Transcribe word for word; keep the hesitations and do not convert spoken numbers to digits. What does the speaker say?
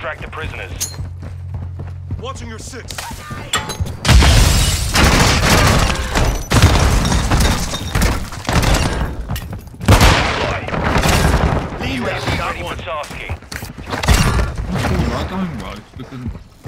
extract the prisoners. Watching your six. Lead ready for tasking. I don't know. It's looking